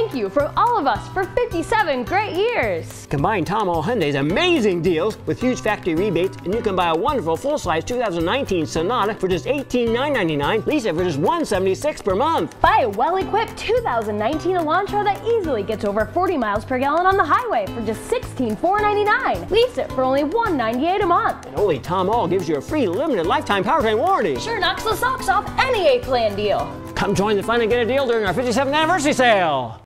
thank you from all of us for 57 great years. Combine Tom Ahl Hyundai's amazing deals with huge factory rebates, and you can buy a wonderful full-size 2019 Sonata for just $18,999, lease it for just $176 per month. Buy a well-equipped 2019 Elantra that easily gets over 40 miles per gallon on the highway for just $16,499. Lease it for only $198 a month. And only Tom Ahl gives you a free limited lifetime powertrain warranty. Sure knocks the socks off any A-Plan deal. Come join the fun and get a deal during our 57th anniversary sale.